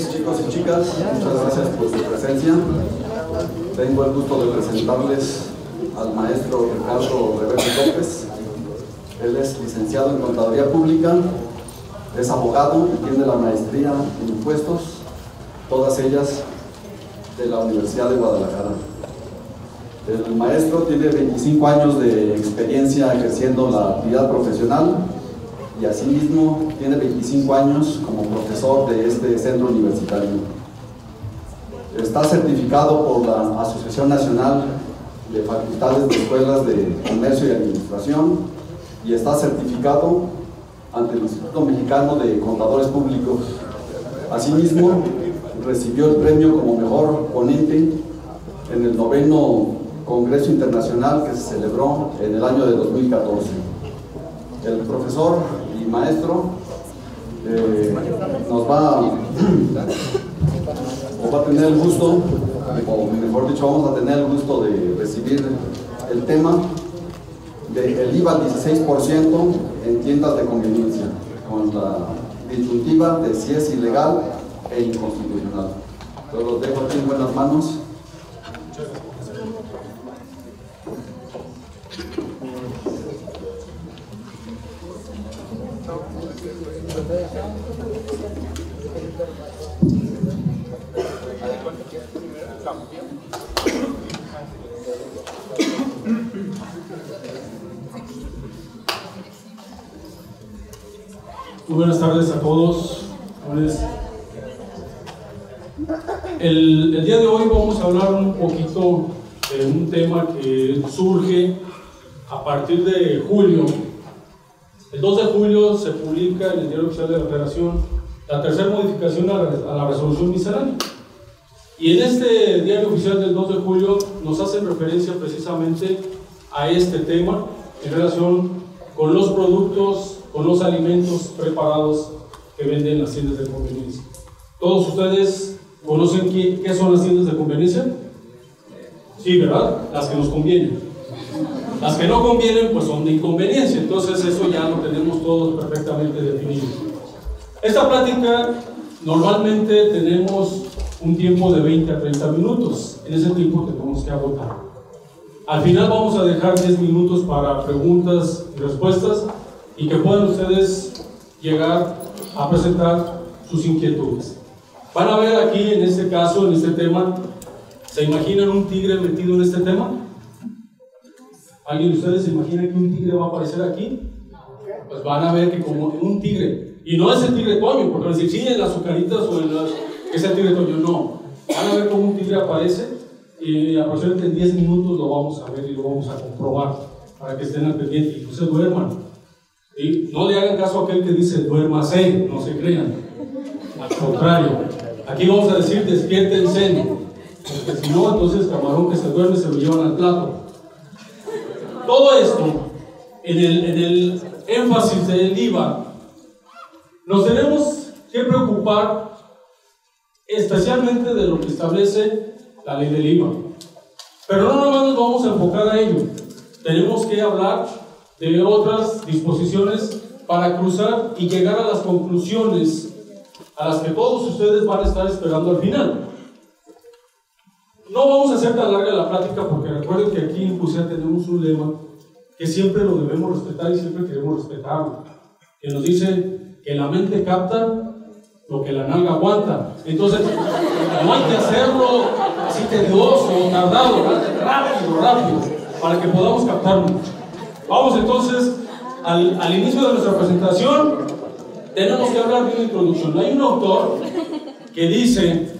noches, chicos y chicas. Muchas gracias por su presencia. Tengo el gusto de presentarles al maestro Ricardo Reverte López. Él es licenciado en Contaduría Pública, es abogado y tiene la maestría en impuestos, todas ellas de la Universidad de Guadalajara. El maestro tiene 25 años de experiencia ejerciendo la actividad profesional y asimismo tiene 25 años como profesor de este centro universitario. Está certificado por la Asociación Nacional de Facultades de Escuelas de Comercio y Administración y está certificado ante el Instituto Mexicano de Contadores Públicos. Asimismo, recibió el premio como mejor ponente en el 9º Congreso Internacional que se celebró en el año de 2014. El profesor y maestro nos va a tener el gusto, o mejor dicho, vamos a tener el gusto de recibir el tema del IVA al 16% en tiendas de conveniencia, con la disyuntiva de si es ilegal e inconstitucional. Yo los dejo aquí en buenas manos. Muy buenas tardes a todos. El día de hoy vamos a hablar un poquito de un tema que surge a partir de julio. El 2 de julio se publica en el Diario Oficial de la Federación la tercera modificación a la resolución miscelánea. Y en este Diario Oficial del 2 de julio nos hacen referencia precisamente a este tema en relación con los productos, con los alimentos preparados que venden las tiendas de conveniencia. ¿Todos ustedes conocen qué son las tiendas de conveniencia? Sí, ¿verdad? Las que nos convienen. Las que no convienen, pues son de inconveniencia. Entonces eso ya lo tenemos todos perfectamente definido. Esta plática normalmente tenemos un tiempo de 20 a 30 minutos. En ese tiempo tenemos que agotar. Al final vamos a dejar 10 minutos para preguntas y respuestas y que puedan ustedes llegar a presentar sus inquietudes. Van a ver aquí en este caso, en este tema, ¿se imaginan un tigre metido en este tema? ¿Alguien de ustedes se imagina que un tigre va a aparecer aquí? Pues van a ver que como un tigre, y no es el tigre Toño, porque van a decir, sí, en las azucaritas o en las, es el tigre Toño, no. Van a ver cómo un tigre aparece y aproximadamente en 10 minutos lo vamos a ver y lo vamos a comprobar para que estén al pendiente y no se duerman. ¿Sí? No le hagan caso a aquel que dice duérmase, no se crean. Al contrario, aquí vamos a decir despiértense, porque si no, entonces camarón que se duerme se lo llevan al plato. Todo esto, en el énfasis del IVA, nos tenemos que preocupar especialmente de lo que establece la ley del IVA. Pero no nada más nos vamos a enfocar a ello. Tenemos que hablar de otras disposiciones para cruzar y llegar a las conclusiones a las que todos ustedes van a estar esperando al final. No vamos a hacer tan larga la plática porque recuerden que aquí en CUSEA tenemos un lema que siempre lo debemos respetar y siempre queremos respetarlo, que nos dice que la mente capta lo que la nalga aguanta. Entonces no hay que hacerlo así tedioso o tardado, rápido, para que podamos captarlo. Vamos entonces al inicio de nuestra presentación. Tenemos que hablar de una introducción. Hay un autor que dice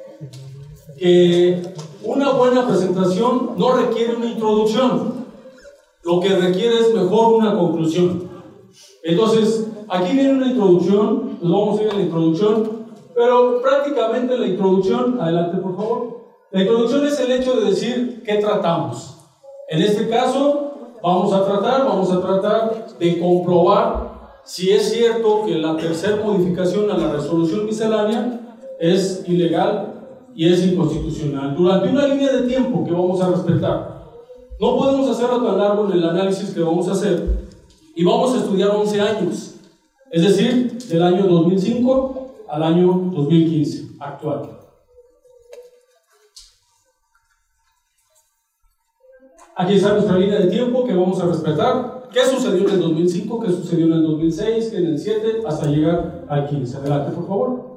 que una buena presentación no requiere una introducción, lo que requiere es mejor una conclusión. Entonces, aquí viene una introducción, nos vamos a ir a la introducción, pero prácticamente la introducción, adelante por favor, la introducción es el hecho de decir qué tratamos. En este caso, vamos a tratar de comprobar si es cierto que la tercera modificación a la resolución miscelánea es ilegal y es inconstitucional, durante una línea de tiempo que vamos a respetar. No podemos hacerlo tan largo en el análisis que vamos a hacer y vamos a estudiar 11 años. es decir, del año 2005 al año 2015 actual. Aquí está nuestra línea de tiempo que vamos a respetar. ¿Qué sucedió en el 2005? ¿Qué sucedió en el 2006? ¿En el 7? Hasta llegar al 15. Adelante, por favor.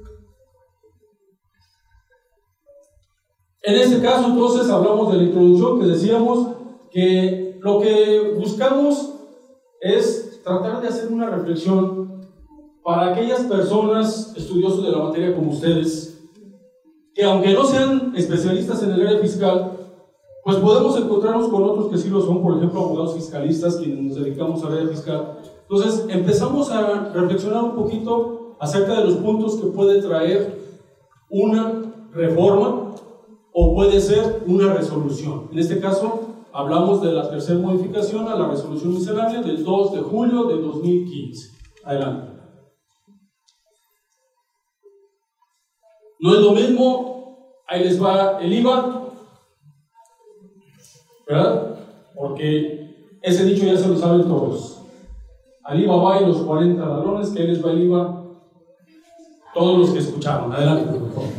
En este caso, entonces, hablamos de la introducción, que decíamos que lo que buscamos es tratar de hacer una reflexión para aquellas personas estudiosos de la materia como ustedes, que aunque no sean especialistas en el área fiscal, pues podemos encontrarnos con otros que sí lo son, por ejemplo, abogados fiscalistas, quienes nos dedicamos al área fiscal. Entonces, empezamos a reflexionar un poquito acerca de los puntos que puede traer una reforma o puede ser una resolución. En este caso, hablamos de la tercera modificación a la resolución miscelánea del 2 de julio de 2015. Adelante. No es lo mismo, ahí les va el IVA, ¿verdad? Porque ese dicho ya se lo saben todos. Al IVA va y los 40 ladrones, que ahí les va el IVA, todos los que escucharon. Adelante, por favor.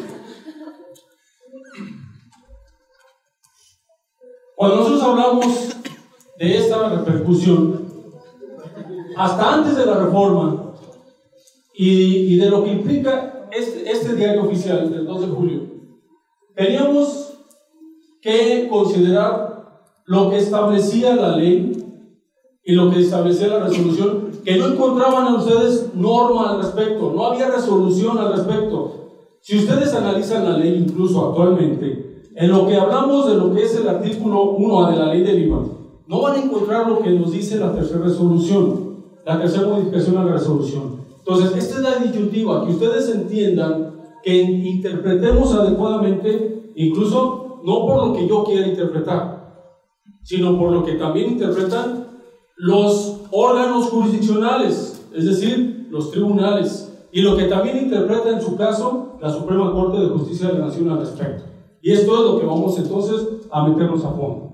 Cuando nosotros hablamos de esta repercusión, hasta antes de la reforma y de lo que implica este diario oficial del 2 de julio, teníamos que considerar lo que establecía la ley y lo que establecía la resolución, que no encontraban a ustedes norma al respecto, no había resolución al respecto. Si ustedes analizan la ley incluso actualmente, en lo que hablamos de lo que es el artículo 1A de la ley del IVA, no van a encontrar lo que nos dice la tercera resolución, la tercera modificación a la resolución. Entonces, esta es la disyuntiva, que ustedes entiendan, que interpretemos adecuadamente, incluso no por lo que yo quiera interpretar, sino por lo que también interpretan los órganos jurisdiccionales, es decir, los tribunales, y lo que también interpreta en su caso la Suprema Corte de Justicia de la Nación al respecto. Y esto es lo que vamos entonces a meternos a fondo.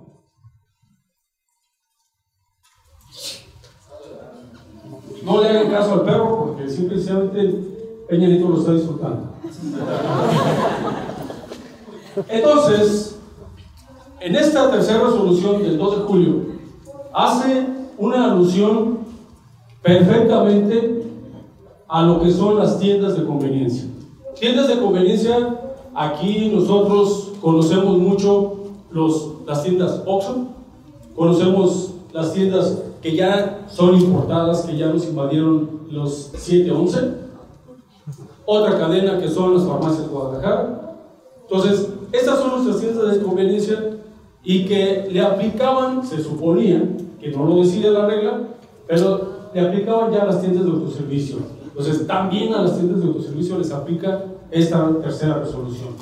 No le hagan caso al perro porque simplemente Peña Nieto lo está disfrutando. Entonces, en esta tercera resolución del 2 de julio, hace una alusión perfectamente a lo que son las tiendas de conveniencia. Tiendas de conveniencia, aquí nosotros conocemos mucho las tiendas Oxxo, conocemos las tiendas que ya son importadas, que ya nos invadieron los 7-11, otra cadena que son las farmacias de Guadalajara. Entonces, estas son nuestras tiendas de conveniencia y que le aplicaban, se suponía, que no lo decía la regla, pero le aplicaban ya a las tiendas de autoservicio. Entonces, también a las tiendas de autoservicio les aplica esta tercera resolución.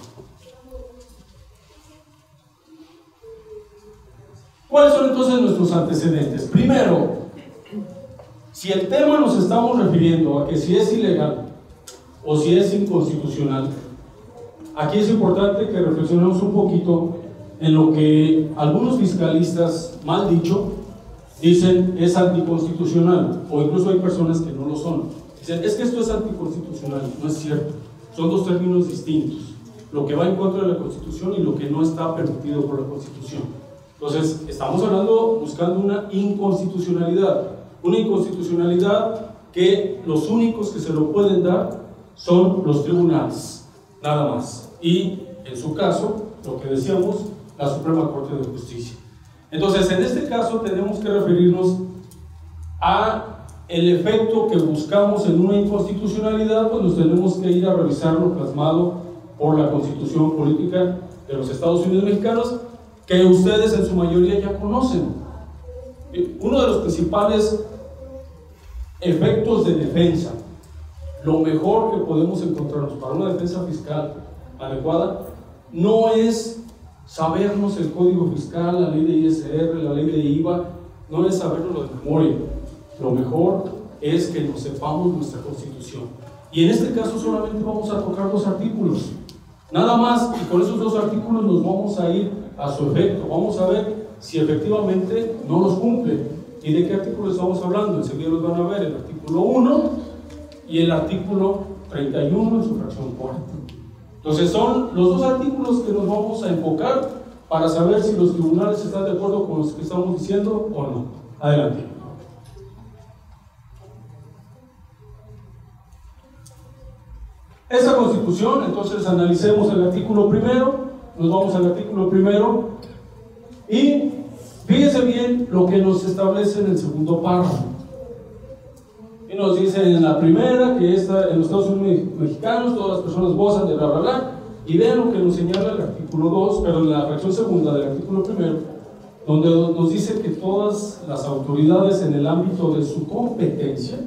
¿Cuáles son entonces nuestros antecedentes? Primero, si el tema nos estamos refiriendo a que si es ilegal o si es inconstitucional, aquí es importante que reflexionemos un poquito en lo que algunos fiscalistas, mal dicho, dicen es anticonstitucional, o incluso hay personas que no lo son. Dicen, es que esto es anticonstitucional. No es cierto. Son dos términos distintos. Lo que va en contra de la Constitución y lo que no está permitido por la Constitución. Entonces, estamos buscando una inconstitucionalidad. Una inconstitucionalidad que los únicos que se lo pueden dar son los tribunales, nada más. Y, en su caso, lo que decíamos, la Suprema Corte de Justicia. Entonces, en este caso tenemos que referirnos a el efecto que buscamos en una inconstitucionalidad, pues nos tenemos que ir a revisar lo plasmado por la Constitución Política de los Estados Unidos Mexicanos, que ustedes en su mayoría ya conocen. Uno de los principales efectos de defensa, lo mejor que podemos encontrarnos para una defensa fiscal adecuada, no es sabernos el código fiscal, la ley de ISR, la ley de IVA, no es saberlo de memoria. Lo mejor es que nos sepamos nuestra Constitución. Y en este caso solamente vamos a tocar 2 artículos. Nada más, y con esos 2 artículos nos vamos a ir a su efecto. Vamos a ver si efectivamente no los cumple. ¿Y de qué artículo estamos hablando? Enseguida los van a ver, el artículo 1 y el artículo 31 en su fracción cuarta. Entonces son los dos artículos que nos vamos a enfocar para saber si los tribunales están de acuerdo con lo que estamos diciendo o no. Adelante. Esa Constitución, entonces analicemos el artículo primero, nos vamos al artículo primero y fíjense bien lo que nos establece en el segundo párrafo. Y nos dice en la primera que en los Estados Unidos mexicanos todas las personas gozan de bla bla bla, y vean lo que nos señala el artículo 2, pero en la fracción segunda del artículo primero, donde nos dice que todas las autoridades en el ámbito de su competencia,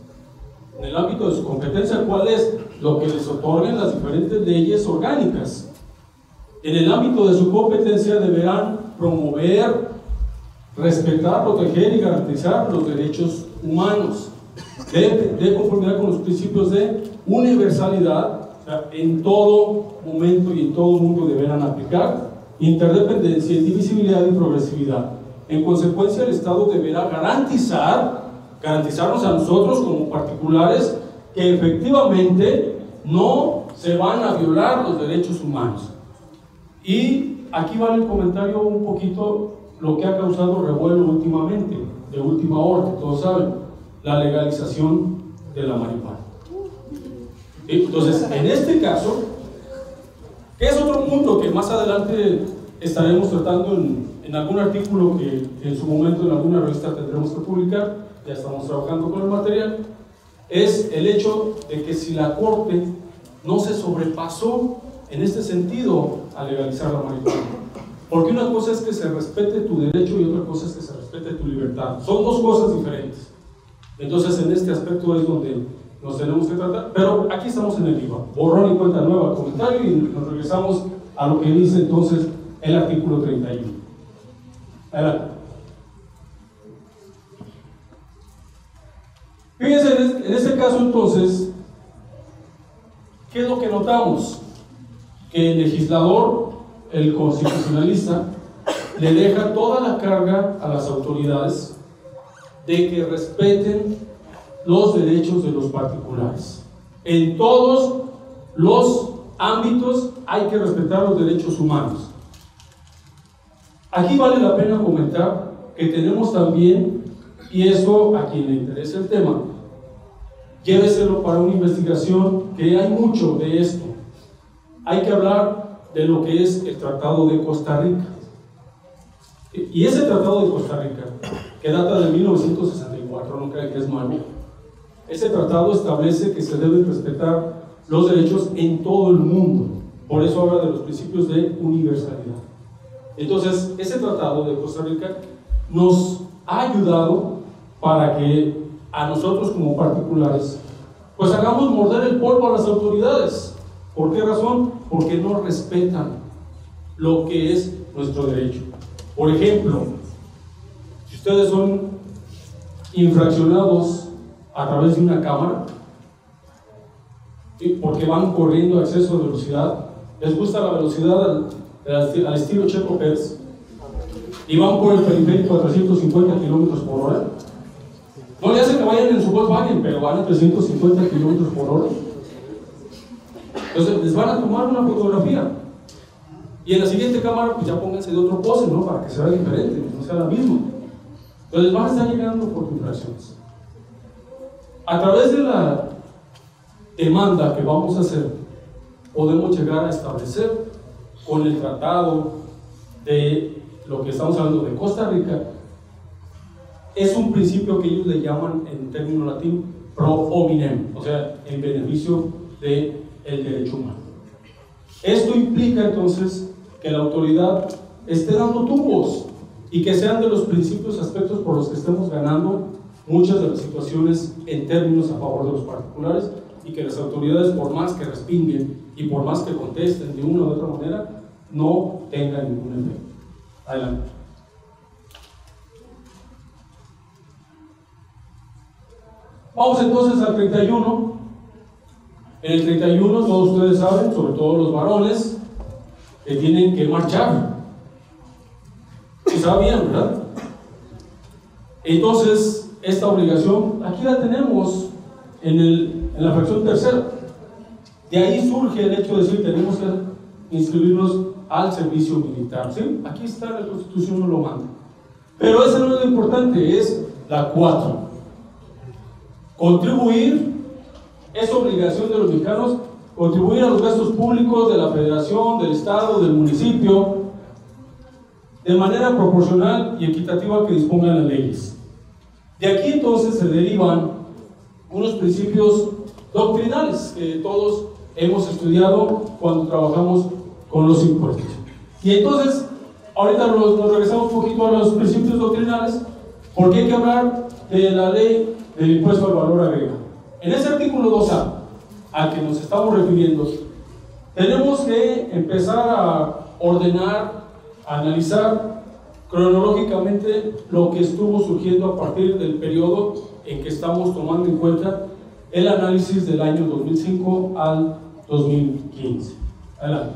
¿cuál es? Lo que les otorguen las diferentes leyes orgánicas. En el ámbito de su competencia deberán promover, respetar, proteger y garantizar los derechos humanos de conformidad con los principios de universalidad, o sea, en todo momento y en todo mundo deberán aplicar interdependencia, indivisibilidad y progresividad. En consecuencia, el Estado deberá garantizarnos a nosotros como particulares que efectivamente no se van a violar los derechos humanos. Y aquí vale el comentario un poquito lo que ha causado revuelo últimamente, de última hora, que todos saben, la legalización de la marihuana. Entonces, en este caso, que es otro punto que más adelante estaremos tratando en algún artículo que en su momento en alguna revista tendremos que publicar, ya estamos trabajando con el material, es el hecho de que si la Corte no se sobrepasó en este sentido a legalizar la marihuana. Porque una cosa es que se respete tu derecho y otra cosa es que se respete tu libertad. Son dos cosas diferentes. Entonces, en este aspecto es donde nos tenemos que tratar. Pero aquí estamos en el IVA. Borrón y cuenta nueva, comentario, y nos regresamos a lo que dice entonces el artículo 31. Adelante. Fíjense, en este caso entonces, ¿qué es lo que notamos? Que el legislador, el constitucionalista, le deja toda la carga a las autoridades de que respeten los derechos de los particulares. En todos los ámbitos hay que respetar los derechos humanos. Aquí vale la pena comentar que tenemos también, y eso a quien le interesa el tema, lléveselo para una investigación, que hay mucho de esto. Hay que hablar de lo que es el Tratado de Costa Rica. Y ese Tratado de Costa Rica, que data de 1964, no crean que es nuevo, ese tratado establece que se deben respetar los derechos en todo el mundo. Por eso habla de los principios de universalidad. Entonces, ese Tratado de Costa Rica nos ha ayudado para que a nosotros como particulares pues hagamos morder el polvo a las autoridades. ¿Por qué razón? Porque no respetan lo que es nuestro derecho. Por ejemplo, si ustedes son infraccionados a través de una cámara, porque van corriendo a exceso de velocidad, les gusta la velocidad al estilo Checo Pérez, y van por el periférico a 350 kilómetros por hora, no le hacen que vayan en su Volkswagen, pero van a 350 kilómetros por hora. Entonces les van a tomar una fotografía, y en la siguiente cámara pues ya pónganse de otro pose, ¿no? Para que sea diferente, no sea la misma. Entonces van a estar llegando por infracciones. A través de la demanda que vamos a hacer, podemos llegar a establecer con el tratado de lo que estamos hablando de Costa Rica. Es un principio que ellos le llaman en término latín pro hominem, o sea, en beneficio del derecho humano. Esto implica entonces que la autoridad esté dando tumbos y que sean de los principios, aspectos por los que estemos ganando muchas de las situaciones en términos a favor de los particulares, y que las autoridades, por más que respinguen y por más que contesten de una u otra manera, no tengan ningún efecto. Adelante. Vamos entonces al 31. En el 31, todos ustedes saben, sobre todo los varones, que tienen que marchar. ¿Sí sabían, verdad? Entonces, esta obligación, aquí la tenemos en la fracción tercera. De ahí surge el hecho de decir, tenemos que inscribirnos al servicio militar, ¿sí? Aquí está, la Constitución nos lo manda. Pero esa no es lo importante, es la 4. Contribuir, es obligación de los mexicanos, contribuir a los gastos públicos de la Federación, del Estado, del municipio, de manera proporcional y equitativa que dispongan las leyes. De aquí entonces se derivan unos principios doctrinales que todos hemos estudiado cuando trabajamos con los impuestos. Y entonces, ahorita nos regresamos un poquito a los principios doctrinales, porque hay que hablar de la ley del impuesto al valor agregado. En ese artículo 2A, al que nos estamos refiriendo, tenemos que empezar a ordenar, a analizar cronológicamente lo que estuvo surgiendo a partir del periodo en que estamos tomando en cuenta el análisis del año 2005 al 2015. Adelante.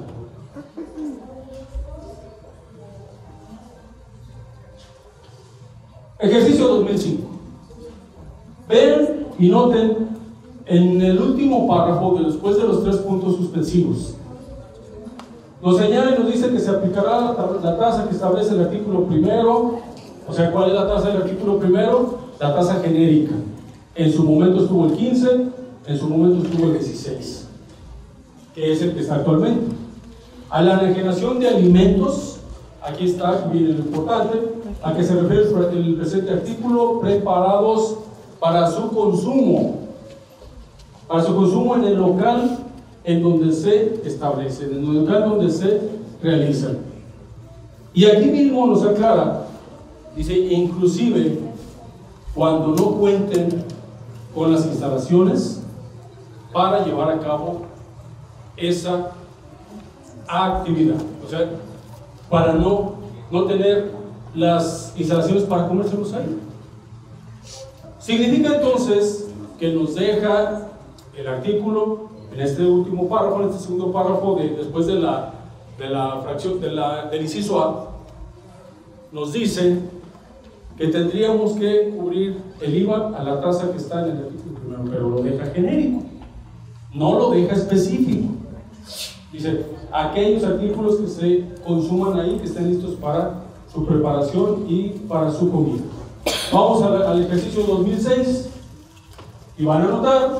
Ejercicio 2005. Vean y noten en el último párrafo, después de los 3 puntos suspensivos, nos señala y nos dice que se aplicará la tasa que establece el artículo primero. O sea, ¿cuál es la tasa del artículo primero? La tasa genérica. En su momento estuvo el 15, en su momento estuvo el 16, que es el que está actualmente. A la enajenación de alimentos, aquí está, miren lo importante, a que se refiere el presente artículo, preparados para su consumo en el local en donde se establece, en el local donde se realizan. Y aquí mismo nos aclara, dice, inclusive cuando no cuenten con las instalaciones para llevar a cabo esa actividad, o sea, para no tener las instalaciones para comérselos ahí. Significa entonces que nos deja el artículo en este último párrafo, en este segundo párrafo, después de la fracción del inciso A, nos dice que tendríamos que cubrir el IVA a la tasa que está en el artículo primero, pero lo deja genérico, no lo deja específico. Dice, aquellos artículos que se consuman ahí, que estén listos para su preparación y para su comida. Vamos al ejercicio 2006 y van a notar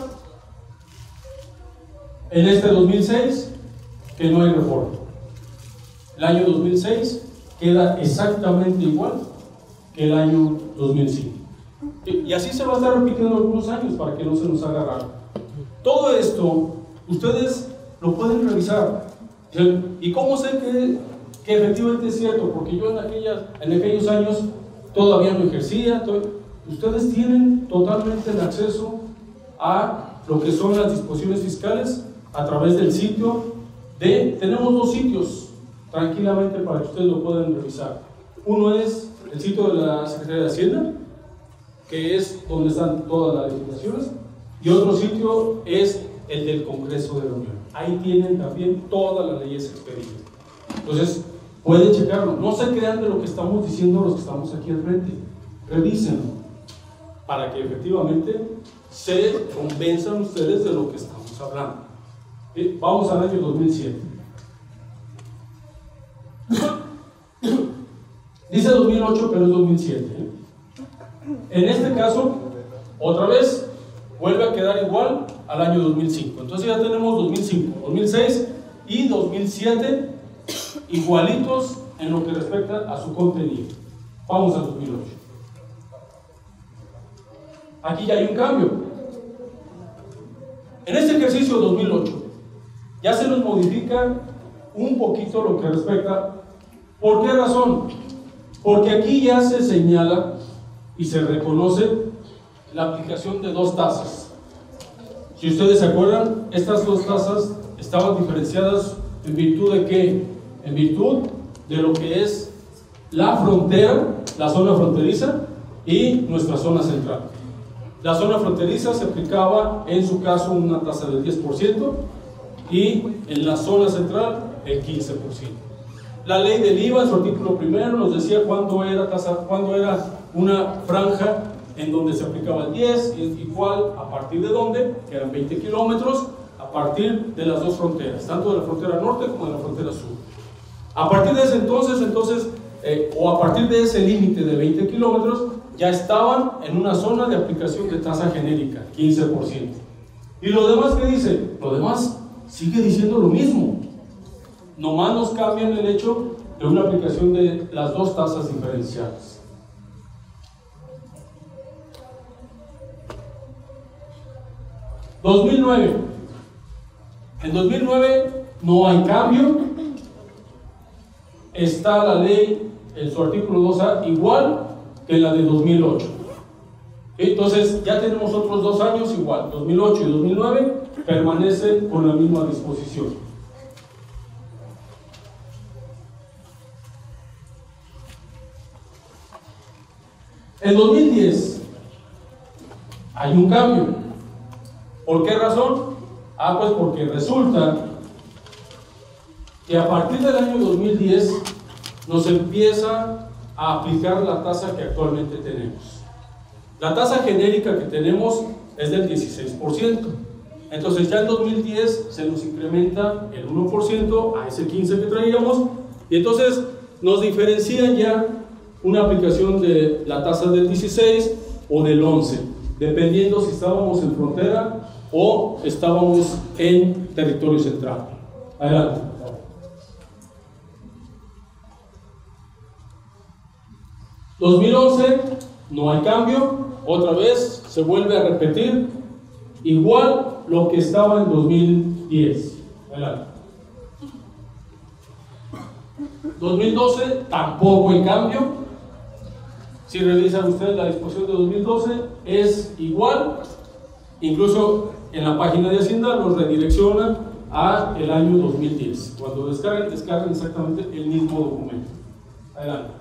en este 2006 que no hay reforma. El año 2006 queda exactamente igual que el año 2005. Y así se va a estar repitiendo algunos años para que no se nos haga raro. Todo esto ustedes lo pueden revisar. ¿Y cómo sé que efectivamente es cierto? Porque yo en aquellos años todavía no ejercía. Ustedes tienen totalmente el acceso a lo que son las disposiciones fiscales a través del sitio tenemos 2 sitios tranquilamente para que ustedes lo puedan revisar. Uno es el sitio de la Secretaría de Hacienda, que es donde están todas las legislaciones, y otro sitio es el del Congreso de la Unión. Ahí tienen también todas las leyes expedidas. Entonces, pueden checarlo. No se crean de lo que estamos diciendo los que estamos aquí al frente. Revísenlo para que efectivamente se convenzan ustedes de lo que estamos hablando. Vamos al año 2007. Dice 2008, pero es 2007. En este caso, otra vez, vuelve a quedar igual al año 2005. Entonces ya tenemos 2005, 2006 y 2007 igualitos en lo que respecta a su contenido. Vamos al 2008. Aquí ya hay un cambio. En este ejercicio 2008 ya se nos modifica un poquito lo que respecta. ¿Por qué razón? Porque aquí ya se señala y se reconoce la aplicación de 2 tasas. Si ustedes se acuerdan, estas 2 tasas estaban diferenciadas en virtud de ¿qué? En virtud de lo que es la frontera, la zona fronteriza y nuestra zona central. La zona fronteriza se aplicaba en su caso una tasa del 10% y en la zona central el 15%. La ley del IVA en su artículo primero nos decía cuándo era una franja en donde se aplicaba el 10, y cuál, a partir de dónde, que eran 20 kilómetros, a partir de las dos fronteras, tanto de la frontera norte como de la frontera sur. A partir de ese entonces, o a partir de ese límite de 20 kilómetros, ya estaban en una zona de aplicación de tasa genérica, 15%. ¿Y lo demás qué dice? Lo demás sigue diciendo lo mismo. Nomás nos cambian el hecho de una aplicación de las dos tasas diferenciadas. En 2009 no hay cambio. Está la ley en su artículo 2A igual que la de 2008. Entonces ya tenemos otros 2 años igual, 2008 y 2009 permanecen con la misma disposición. En 2010 hay un cambio. ¿Por qué razón? Pues porque resulta que a partir del año 2010 nos empieza a aplicar la tasa que actualmente tenemos. La tasa genérica que tenemos es del 16%. Entonces ya en 2010 se nos incrementa el 1% a ese 15% que traíamos, y entonces nos diferencian ya una aplicación de la tasa del 16 o del 11, dependiendo si estábamos en frontera o estábamos en territorio central. Adelante. ¿2011? No hay cambio, otra vez se vuelve a repetir igual lo que estaba en 2010. Adelante. 2012 tampoco hay cambio. Si revisan ustedes la disposición de 2012 es igual, incluso en la página de Hacienda nos redireccionan a el año 2010. Cuando descargan exactamente el mismo documento. Adelante.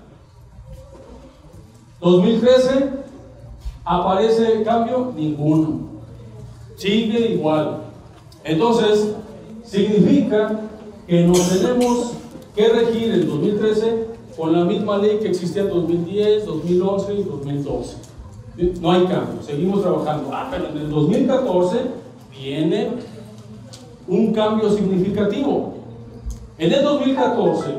2013 aparece cambio, ninguno, sigue igual. Entonces significa que nos tenemos que regir en 2013 con la misma ley que existía en 2010, 2011 y 2012. No hay cambio, seguimos trabajando. Pero en el 2014 viene un cambio significativo. En el 2014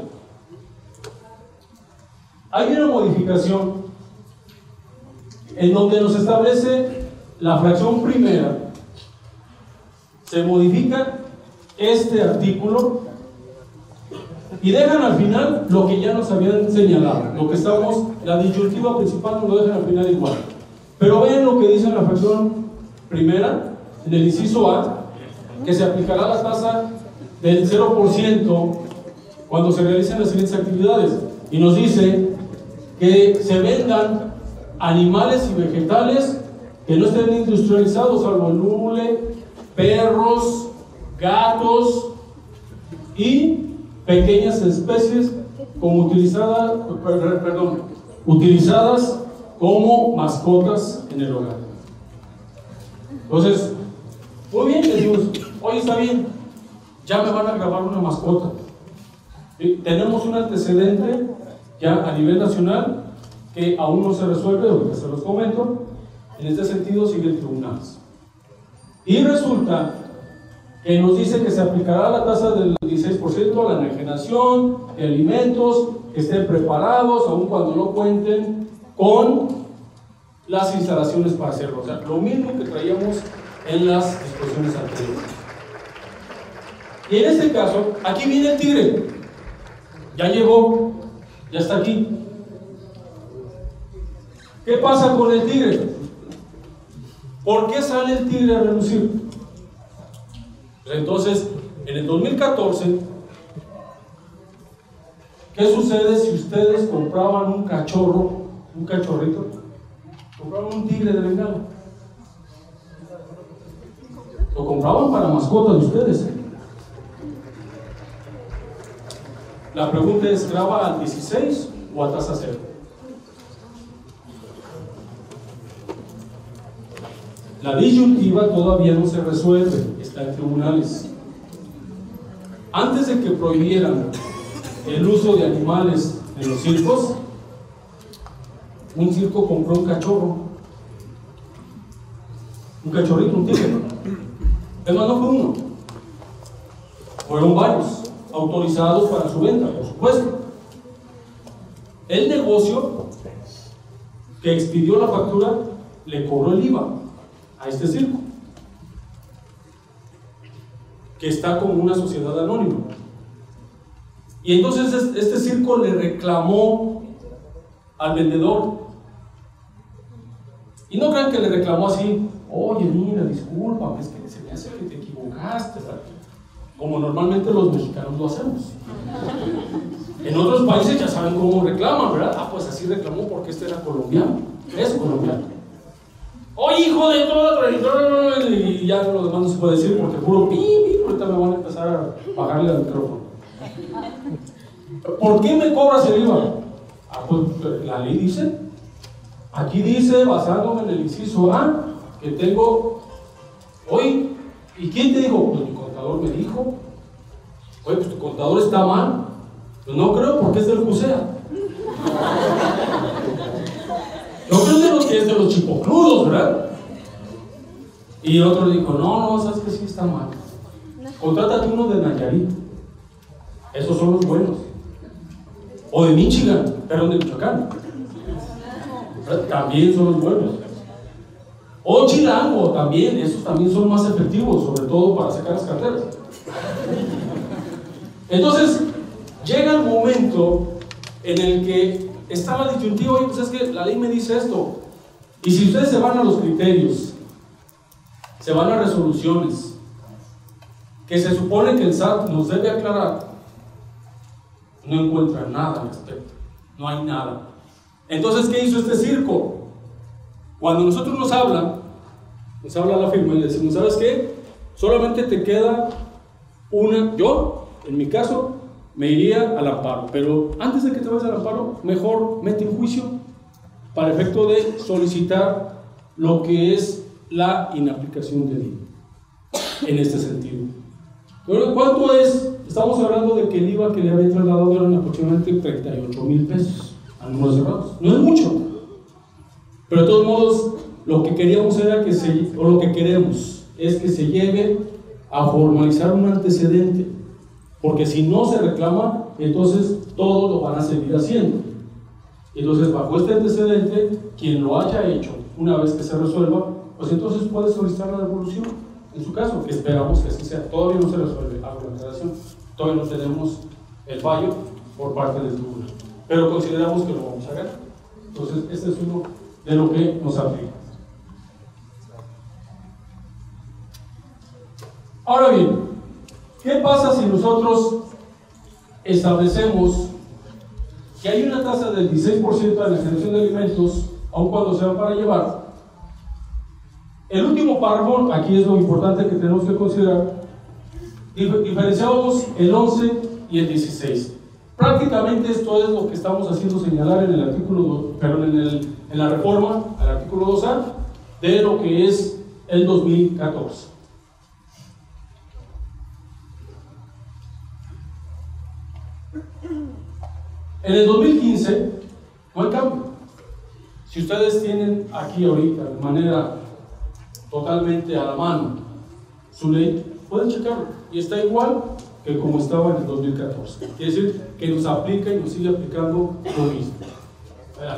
hay una modificación en donde nos establece la fracción primera. Se modifica este artículo y dejan al final lo que ya nos habían señalado, lo que estamos, la disyuntiva principal nos lo dejan al final igual. Pero vean lo que dice en la fracción primera, en el inciso A, que se aplicará la tasa del 0% cuando se realicen las siguientes actividades, y nos dice que se vendan animales y vegetales que no estén industrializados, salvo el hule, perros, gatos y pequeñas especies como utilizadas como mascotas en el hogar. Entonces, muy bien, decimos, oye, está bien, ya me van a grabar una mascota. Tenemos un antecedente ya a nivel nacional que aún no se resuelve, ahorita se los comento. En este sentido sigue el tribunal. Y resulta que nos dice que se aplicará la tasa del 16% a la enajenación de alimentos que estén preparados, aun cuando no cuenten con las instalaciones para hacerlo. O sea, lo mismo que traíamos en las disposiciones anteriores. Y en este caso, aquí viene el tigre. Ya llegó, ya está aquí. ¿Qué pasa con el tigre? ¿Por qué sale el tigre a relucir? Pues entonces, en el 2014, ¿qué sucede si ustedes compraban un cachorro, un cachorrito? Compraban un tigre de Bengala. Lo compraban para mascota de ustedes. La pregunta es, ¿graba al 16 o a tasa cero? La disyuntiva todavía no se resuelve, está en tribunales. Antes de que prohibieran el uso de animales en los circos, un circo compró un cachorro, un cachorrito, un tigre. Es más, no fue uno, fueron varios autorizados para su venta, por supuesto. El negocio que expidió la factura le cobró el IVA a este circo, que está como una sociedad anónima. Y entonces este circo le reclamó al vendedor. Y no crean que le reclamó así: oye, mira, disculpa, es que se me hace que te equivocaste, ¿verdad? Como normalmente los mexicanos lo hacemos. En otros países ya saben cómo reclaman, ¿verdad? Ah, pues así reclamó porque este era colombiano. Es colombiano. Oye, hijo de todo, y ya lo demás no se puede decir porque puro pi, ahorita me van a empezar a bajarle al micrófono. ¿Por qué me cobras el IVA? Ah, pues la ley dice, aquí dice, basándome en el inciso A, que tengo, oye, ¿y quién te dijo? Pues mi contador me dijo. Oye, pues tu contador está mal. Pues no creo, porque es del CUSEA. Yo creo que es de los chipocludos, ¿verdad? Y otro dijo: no, sabes que sí está mal. Contrátate uno de Nayarit. Esos son los buenos. O de Michigan, perdón, de Michoacán. También son los buenos. O Chilango, también. Esos también son más efectivos, sobre todo para sacar las carteras. Entonces, llega el momento en el que está la disyuntiva: oye, pues es que la ley me dice esto. Y si ustedes se van a los criterios, se van a resoluciones que se supone que el SAT nos debe aclarar, no encuentran nada al respecto. No hay nada. Entonces, ¿qué hizo este circo? Cuando nosotros nos habla la firma y le decimos: ¿sabes qué? Solamente te queda una. Yo, en mi caso, me iría al amparo, pero antes de que te vayas al amparo, mejor mete en juicio para efecto de solicitar lo que es la inaplicación de ley en este sentido. Pero ¿cuánto es? Estamos hablando de que el IVA que le había trasladado eran aproximadamente 38,000 pesos a números cerrados. No es mucho, pero de todos modos lo que queríamos era lo que queremos es que se lleve a formalizar un antecedente. Porque si no se reclama, entonces todos lo van a seguir haciendo. Entonces, bajo este antecedente, quien lo haya hecho, una vez que se resuelva, pues entonces puede solicitar la devolución. En su caso, que esperamos que así sea. Todavía no se resuelve, hago la aclaración. Todavía no tenemos el fallo por parte del tribunal. Pero consideramos que lo vamos a ganar. Entonces, este es uno de lo que nos aplica. Ahora bien, ¿qué pasa si nosotros establecemos que hay una tasa del 16% de la generación de alimentos, aun cuando se van para llevar? El último párrafo, aquí es lo importante que tenemos que considerar. Diferenciamos el 11 y el 16. Prácticamente esto es lo que estamos haciendo señalar en el artículo, en la reforma al artículo 2A de lo que es el 2014. En el 2015 no hay cambio. Si ustedes tienen aquí ahorita de manera totalmente a la mano su ley, pueden checarlo y está igual que como estaba en el 2014. Quiere decir que nos aplica y nos sigue aplicando lo mismo. Vean.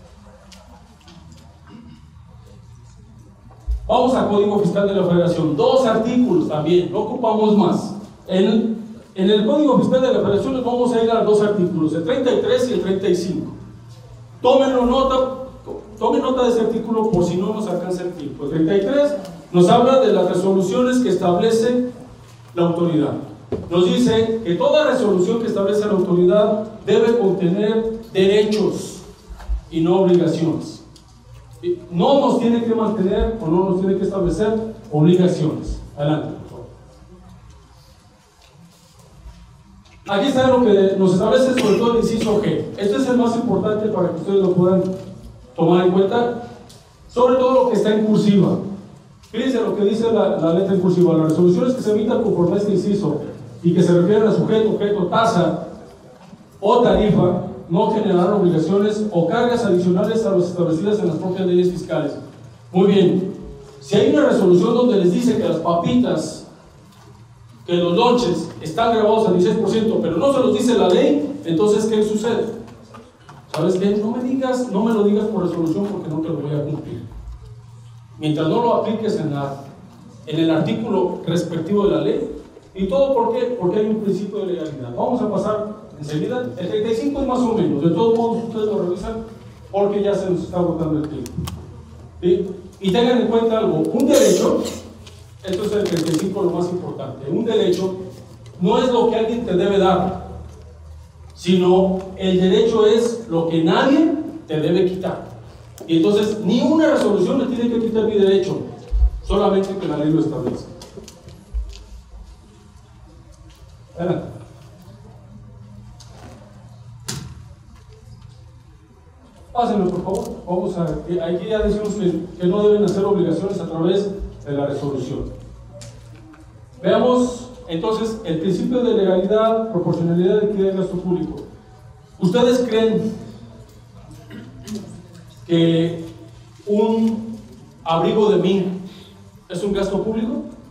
Vamos al Código Fiscal de la Federación. 2 artículos también, no ocupamos más. En el Código Fiscal de la Federación nos vamos a ir a 2 artículos, el 33 y el 35. Tomen nota de ese artículo por si no nos alcanza el tiempo. El 33 nos habla de las resoluciones que establece la autoridad. Nos dice que toda resolución que establece la autoridad debe contener derechos y no obligaciones. No nos tiene que mantener o no nos tiene que establecer obligaciones. Adelante, por favor. Aquí está lo que nos establece sobre todo el inciso G. Este es el más importante para que ustedes lo puedan tomar en cuenta, sobre todo lo que está en cursiva. Fíjense lo que dice la letra en cursiva: las resoluciones que se emitan conforme a este inciso y que se refieren a sujeto, objeto, tasa o tarifa no generar obligaciones o cargas adicionales a las establecidas en las propias leyes fiscales. Muy bien, si hay una resolución donde les dice que las papitas, que los lonches están grabados al 16%, pero no se los dice la ley, entonces ¿qué sucede? ¿Sabes qué? No me lo digas por resolución porque no te lo voy a cumplir. Mientras no lo apliques en el artículo respectivo de la ley. ¿Y todo por qué? Porque hay un principio de legalidad. Vamos a pasar enseguida. El 35 es más o menos. De todos modos, ustedes lo revisan porque ya se nos está agotando el tiempo. ¿Sí? Y tengan en cuenta algo. Un derecho, esto es el 35 lo más importante. Un derecho no es lo que alguien te debe dar, sino el derecho es lo que nadie te debe quitar. Y entonces, ni una resolución me tiene que quitar mi derecho, solamente que la ley lo establece. Adelante. Pásenlo, por favor. Vamos a. Aquí ya decimos que no deben hacer obligaciones a través de la resolución. Veamos entonces el principio de legalidad, proporcionalidad, equidad y gasto público. ¿Ustedes creen que un abrigo de mink es un gasto público?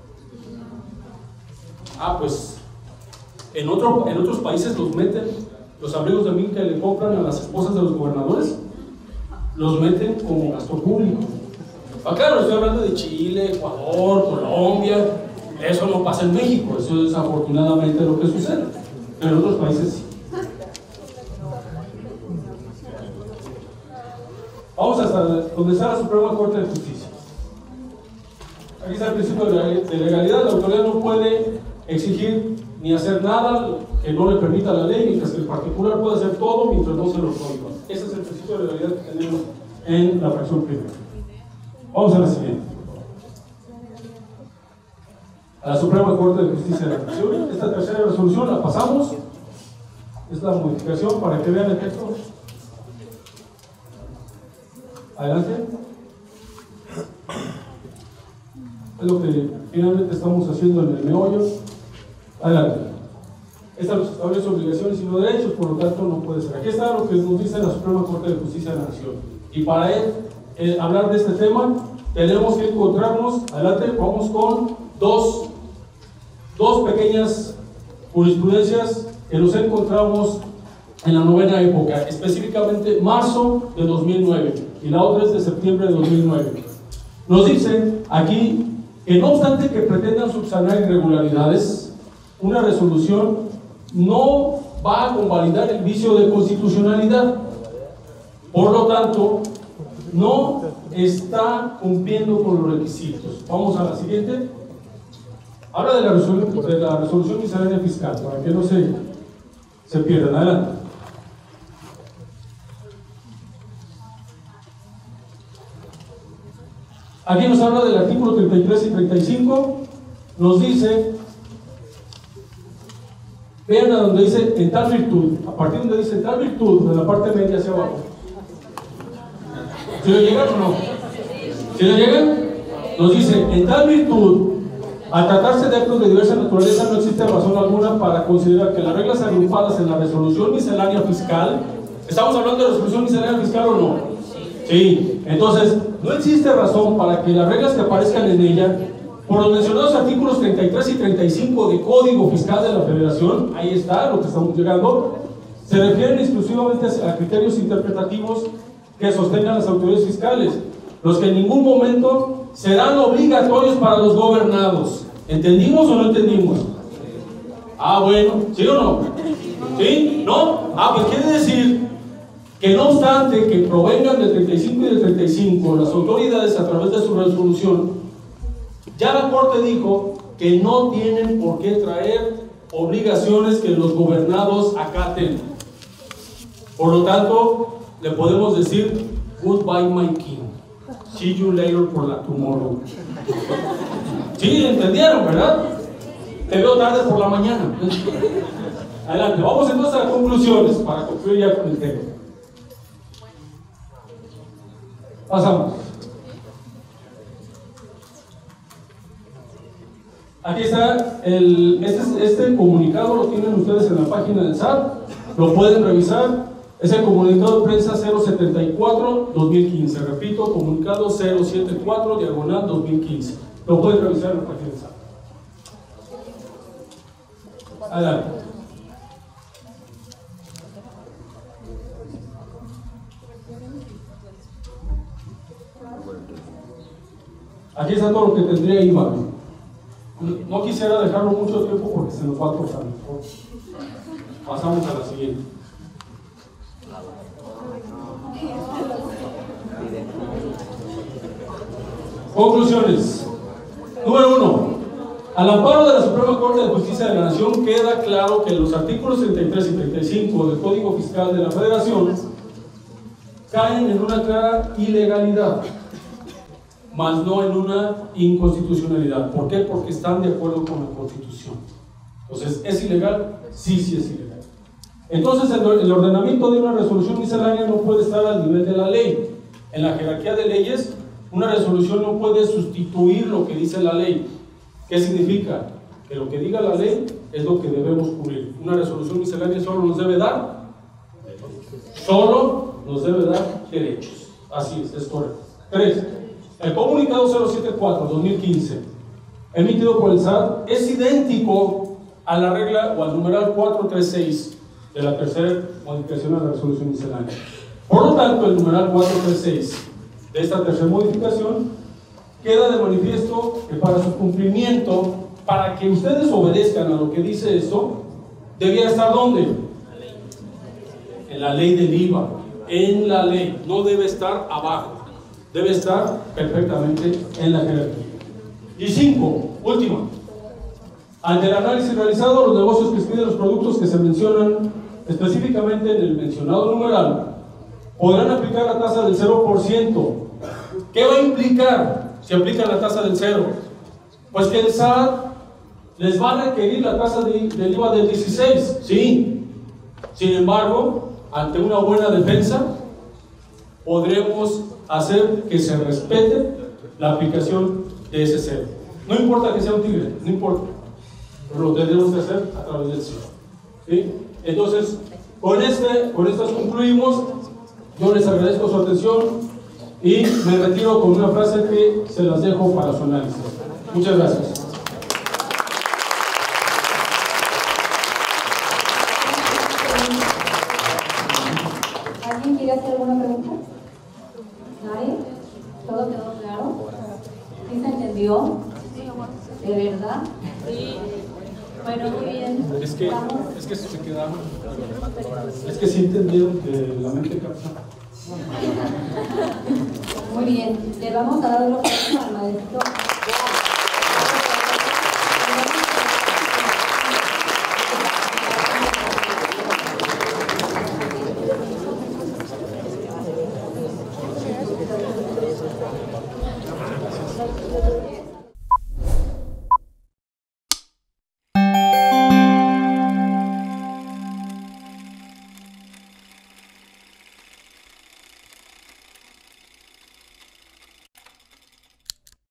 Pues en otros países los abrigos de mink que le compran a las esposas de los gobernadores, los meten como gasto público. Claro, estoy hablando de Chile, Ecuador, Colombia. Eso no pasa en México, eso es desafortunadamente lo que sucede, pero en otros países sí. Vamos hasta donde está la Suprema Corte de Justicia. Aquí está el principio de legalidad. La autoridad no puede exigir ni hacer nada que no le permita la ley, mientras que el particular puede hacer todo mientras no se lo prohíba. Ese es el principio de legalidad que tenemos en la fracción primera. Vamos a la siguiente. A la Suprema Corte de Justicia de la Nación. Esta tercera resolución la pasamos. Es la modificación para que vean el texto. Adelante. Es lo que finalmente estamos haciendo en el meollo. Adelante. Esta nos establece obligaciones y no derechos, por lo tanto no puede ser. Aquí está lo que nos dice la Suprema Corte de Justicia de la Nación. Y para hablar de este tema, tenemos que encontrarnos, adelante, vamos con dos pequeñas jurisprudencias que nos encontramos en la novena época, específicamente marzo de 2009, y la otra es de septiembre de 2009. Nos dice aquí que no obstante que pretendan subsanar irregularidades, una resolución no va a convalidar el vicio de constitucionalidad. Por lo tanto, no está cumpliendo con los requisitos. Vamos a la siguiente. Habla de la resolución miscelánea fiscal, para que no se pierdan. Adelante. Aquí nos habla del artículo 33 y 35. Nos dice, vean a donde dice en tal virtud, a partir de donde dice en tal virtud, de la parte media hacia abajo. ¿Si lo llegan o no? ¿Si lo llegan? Nos dice, en tal virtud, al tratarse de actos de diversa naturaleza, no existe razón alguna para considerar que las reglas agrupadas en la resolución miscelánea fiscal, ¿estamos hablando de resolución miscelánea fiscal o no? Sí. Entonces, no existe razón para que las reglas que aparezcan en ella, por los mencionados artículos 33 y 35 de Código Fiscal de la Federación, ahí está lo que estamos llegando, se refieren exclusivamente a criterios interpretativos que sostengan las autoridades fiscales, los que en ningún momento serán obligatorios para los gobernados. ¿Entendimos o no entendimos? Bueno, ¿sí o no? ¿Sí? ¿No? Pues quiere decir que no obstante que provengan del 35 y del 35 las autoridades a través de su resolución, ya la Corte dijo que no tienen por qué traer obligaciones que los gobernados acaten. Por lo tanto, le podemos decir goodbye my king, see you later for la tomorrow. Sí, entendieron, ¿verdad? Te veo tarde por la mañana. Adelante, vamos entonces a las conclusiones para concluir ya con el tema. Pasamos. Aquí está este comunicado, lo tienen ustedes en la página del SAT, lo pueden revisar. Es el comunicado de prensa 074-2015. Repito, comunicado 074-2015. Lo pueden revisar en la página de SAT. Adelante. Aquí está todo lo que tendría IVA. No quisiera dejarlo mucho tiempo porque se nos va a cortar. Pasamos a la siguiente. Conclusiones. Número 1. Al amparo de la Suprema Corte de Justicia de la Nación queda claro que los artículos 33 y 35 del Código Fiscal de la Federación caen en una clara ilegalidad, más no en una inconstitucionalidad. ¿Por qué? Porque están de acuerdo con la Constitución. Entonces, ¿es ilegal? Sí, sí es ilegal. Entonces, el ordenamiento de una resolución miscelánea no puede estar al nivel de la ley. En la jerarquía de leyes, una resolución no puede sustituir lo que dice la ley. ¿Qué significa? Que lo que diga la ley es lo que debemos cubrir. Una resolución miscelánea solo nos debe dar derechos. Así es correcto. 3. El comunicado 074-2015 emitido por el SAT es idéntico a la regla o al numeral 436 de la tercera modificación a la resolución miscelánea. Por lo tanto, el numeral 436 de esta tercera modificación queda de manifiesto que para su cumplimiento, para que ustedes obedezcan a lo que dice esto, debía estar ¿dónde? En la ley del IVA. En la ley, no debe estar abajo, debe estar perfectamente en la jerarquía. Y 5, última. Ante el análisis realizado, los negocios que expiden los productos que se mencionan específicamente en el mencionado numeral podrán aplicar la tasa del 0%. ¿Qué va a implicar si aplican la tasa del 0? Pues que el SAT les va a requerir la tasa del IVA del 16, sí. Sin embargo, ante una buena defensa, podremos hacer que se respete la aplicación de ese 0. No importa que sea un tigre, no importa, pero lo tendremos que hacer a través del 0. ¿Sí? Entonces, con estas concluimos. Yo les agradezco su atención y me retiro con una frase que se las dejo para su análisis. Muchas gracias. ¿Alguien quiere hacer alguna pregunta? ¿Nadie? ¿Todo quedó claro? ¿Sí se entendió? ¿De verdad? Sí. Bueno, muy bien. Es que se quedaron. Es que sí entendieron que la mente capta. Muy bien. Le vamos a dar los premios al maestro.